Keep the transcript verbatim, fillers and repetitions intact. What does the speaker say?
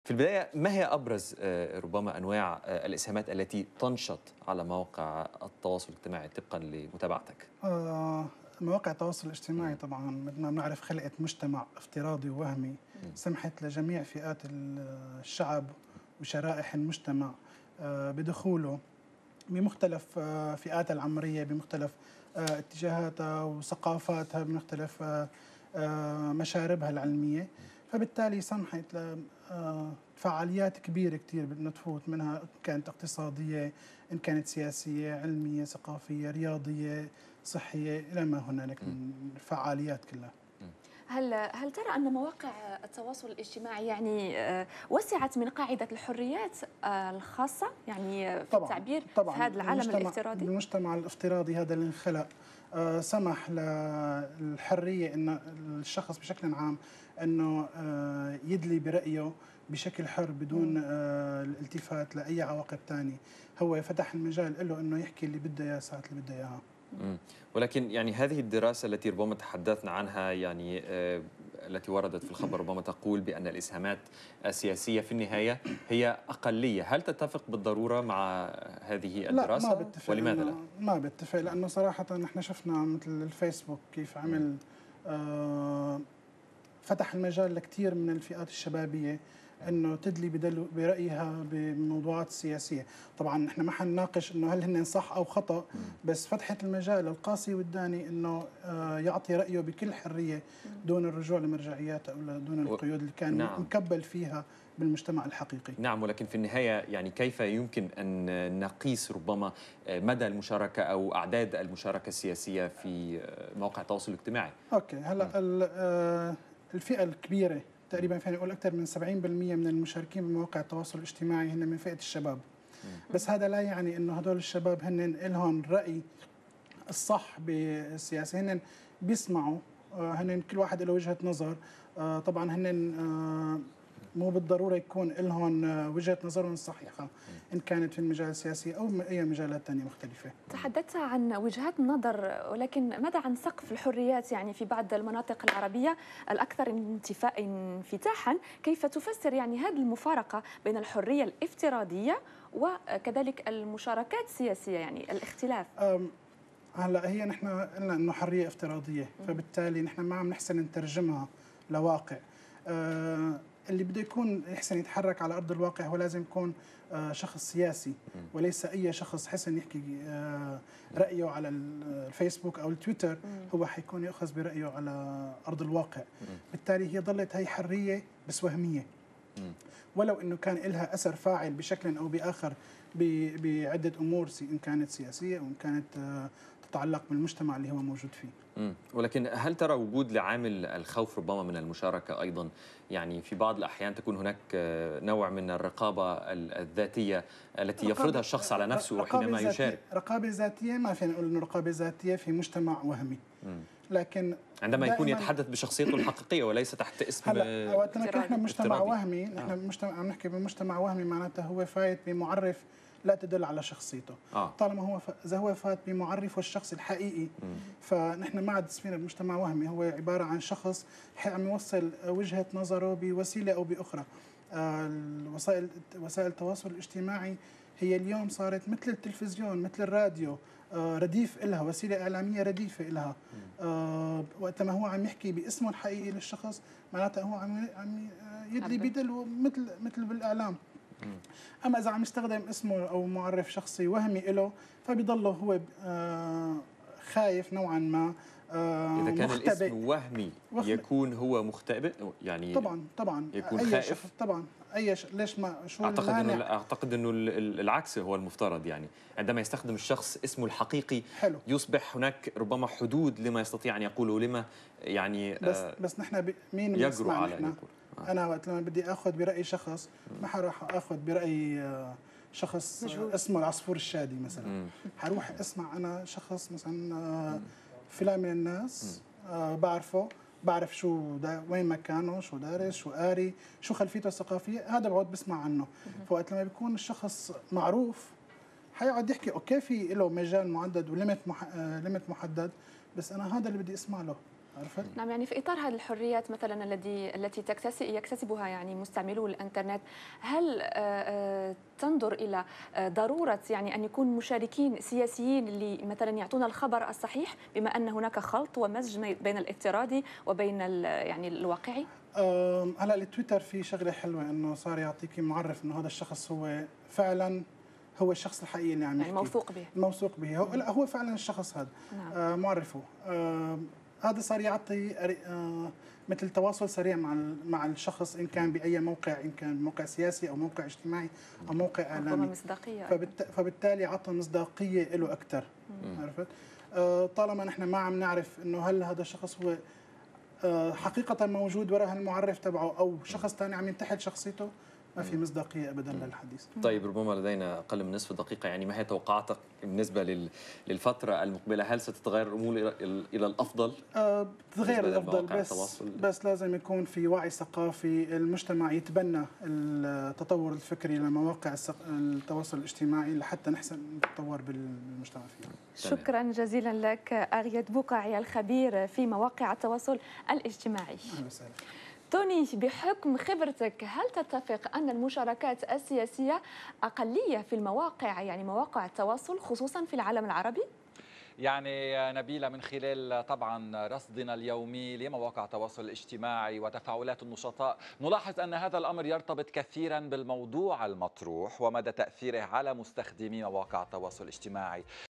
في البداية ما هي أبرز ربما أنواع الإسهامات التي تنشط على مواقع التواصل الاجتماعي طبقا لمتابعتك؟ آه مواقع التواصل الاجتماعي طبعا مثل ما بنعرف خلقت مجتمع افتراضي ووهمي سمحت لجميع فئات الشعب وشرائح المجتمع آه بدخوله بمختلف آه فئاتها العمرية، بمختلف آه اتجاهاتها وثقافاتها، بمختلف آه آه مشاربها العلمية. فبالتالي سمحت لفعاليات كبيرة كتير بدنا تفوت منها، إن كانت اقتصادية، إن كانت سياسية، علمية، ثقافية، رياضية، صحية، إلى ما هنالك من الفعاليات كلها. هل هل ترى أن مواقع التواصل الاجتماعي يعني وسعت من قاعدة الحريات الخاصة يعني في طبعاً التعبير طبعاً في هذا العالم الافتراضي؟ المجتمع الافتراضي هذا اللي انخلق آه سمح للحرية أن الشخص بشكل عام أنه آه يدلي برأيه بشكل حر بدون آه الالتفات لأي عواقب ثانية. هو فتح المجال له أنه يحكي اللي بده إياه ساعة اللي بده إياها. ولكن يعني هذه الدراسة التي ربما تحدثنا عنها يعني آه التي وردت في الخبر ربما تقول بأن الإسهامات السياسية في النهاية هي أقلية، هل تتفق بالضرورة مع هذه الدراسة؟ لا ما بتفق، ولماذا لا؟ ما بتفق لأنه صراحة نحن شفنا مثل الفيسبوك كيف عمل آه فتح المجال لكثير من الفئات الشبابية انه تدلي برأيها بموضوعات سياسية. طبعا نحن ما حنناقش انه هل هن صح او خطأ، بس فتحت المجال للقاسي والداني انه يعطي رأيه بكل حرية دون الرجوع لمرجعيات او دون القيود اللي كان نعم. مكبل فيها بالمجتمع الحقيقي. نعم، ولكن في النهاية يعني كيف يمكن أن نقيس ربما مدى المشاركة أو أعداد المشاركة السياسية في مواقع التواصل الاجتماعي؟ اوكي هلا الفئة الكبيرة تقريبا فينا نقول أكثر من سبعين بالمئة من المشاركين بمواقع التواصل الاجتماعي هن من فئة الشباب. بس هذا لا يعني إنه هدول الشباب هن لهم رأي الصح بالسياسة، هن بيسمعوا، هن كل واحد له وجهة نظر. طبعا هن مو بالضرورة يكون لهم وجهة نظرهم صحيحة إن كانت في المجال السياسي أو أي مجالات ثانية مختلفة. تحدثت عن وجهات النظر، ولكن ماذا عن سقف الحريات يعني في بعض المناطق العربية الأكثر انتفاء انفتاحا؟ كيف تفسر يعني هذه المفارقة بين الحرية الافتراضية وكذلك المشاركات السياسية، يعني الاختلاف؟ هلا هي نحن قلنا إنه حرية افتراضية، فبالتالي نحن ما عم نحسن نترجمها لواقع. أه اللي بده يكون يحسن يتحرك على أرض الواقع هو لازم يكون شخص سياسي وليس أي شخص حسن يحكي رأيه على الفيسبوك أو التويتر هو حيكون يأخذ برأيه على أرض الواقع. بالتالي هي ظلت هي حرية بس وهمية، ولو أنه كان لها أثر فاعل بشكل أو بآخر بعدة أمور إن كانت سياسية أو إن كانت تتعلق بالمجتمع اللي هو موجود فيه. مم. ولكن هل ترى وجود لعامل الخوف ربما من المشاركة أيضا؟ يعني في بعض الأحيان تكون هناك نوع من الرقابة الذاتية التي يفرضها الشخص على نفسه حينما يشارك. رقابة ذاتية ما فينا نقول إنه رقابة ذاتية في مجتمع وهمي. مم. لكن عندما يكون يتحدث بشخصيته الحقيقية وليس تحت اسم هلا وقت نحن مجتمع وهمي، نحن مجتمع عم نحكي بمجتمع وهمي معناته هو فايت بمعرف لا تدل على شخصيته. آه. طالما هو ف... اذا هو فات بمعرفه الشخص الحقيقي مم. فنحن ما عاد فينا بمجتمع وهمي، هو عباره عن شخص عم يوصل وجهه نظره بوسيله او باخرى. آه الوسائل وسائل التواصل الاجتماعي هي اليوم صارت مثل التلفزيون مثل الراديو، آه رديف لها، وسيله اعلاميه رديفه لها. آه وقت ما هو عم يحكي باسمه الحقيقي للشخص معناته هو عم عم يدلي بدل مثل مثل بالاعلام. أما إذا عم يستخدم اسمه أو معرف شخصي وهمي له فبيضله هو خايف نوعا ما. إذا كان مختبئ. الاسم وهمي يكون هو مختبئ يعني طبعا طبعا يكون أي خائف. شخص طبعا أي ش... ليش ما شو أعتقد إنه أعتقد إنه العكس هو المفترض، يعني عندما يستخدم الشخص اسمه الحقيقي حلو. يصبح هناك ربما حدود لما يستطيع أن يقوله، لما يعني بس آه بس نحن ب... مين يجرؤ على أن يقول آه. أنا وقت لما بدي أخذ برأي شخص ما حروح أخذ برأي آه شخص مجهول. اسمه العصفور الشادي مثلا، حروح اسمع انا شخص مثلا فلان من الناس آه بعرفه، بعرف شو دا وين مكانه، شو دارس، شو قاري، شو خلفيته الثقافيه، هذا بقعد بسمع عنه. فوقت لما بيكون الشخص معروف حيقعد يحكي اوكي في له مجال معدد وليمت مح... آه ليمت محدد، بس انا هذا اللي بدي اسمع له. عرفت؟ نعم، يعني في اطار هذه الحريات مثلا الذي التي يكتسبها يعني مستعملو الانترنت، هل تنظر الى ضروره يعني ان يكون مشاركين سياسيين اللي مثلا يعطونا الخبر الصحيح، بما ان هناك خلط ومزج بين الافتراضي وبين يعني الواقعي؟ هلا التويتر في شغله حلوه انه صار يعطيكي معرف انه هذا الشخص هو فعلا هو الشخص الحقيقي اللي عم يحكي، يعني موثوق به موثوق به هو, لا هو فعلا الشخص هذا. نعم. آه معرفه. آه هذا صار يعطي آه مثل تواصل سريع مع مع الشخص، ان كان باي موقع، ان كان موقع سياسي او موقع اجتماعي او موقع اعلامي. مصداقيه فبالت... فبالتالي عطى مصداقيه له اكثر. عرفت؟ آه طالما نحن ما عم نعرف انه هل هذا الشخص هو آه حقيقه موجود وراء هالمعرف تبعه او شخص ثاني عم ينتحل شخصيته، ما في مصداقيه ابدا للحديث. طيب ربما لدينا اقل من نصف دقيقه، يعني ما هي توقعاتك بالنسبه للفتره المقبله؟ هل ستتغير الامور الى الافضل؟ أه بتتغير الافضل، بس بس لازم يكون في وعي ثقافي، المجتمع يتبنى التطور الفكري لمواقع التواصل الاجتماعي لحتى نحسن نتطور بالمجتمع فيها. شكرا جزيلا لك أغيد بوقعي الخبير في مواقع التواصل الاجتماعي. اهلا وسهلا. توني، بحكم خبرتك هل تتفق أن المشاركات السياسية أقلية في المواقع، يعني مواقع التواصل خصوصا في العالم العربي؟ يعني نبيلة، من خلال طبعا رصدنا اليومي لمواقع التواصل الاجتماعي وتفاعلات النشطاء، نلاحظ أن هذا الأمر يرتبط كثيرا بالموضوع المطروح ومدى تأثيره على مستخدمي مواقع التواصل الاجتماعي.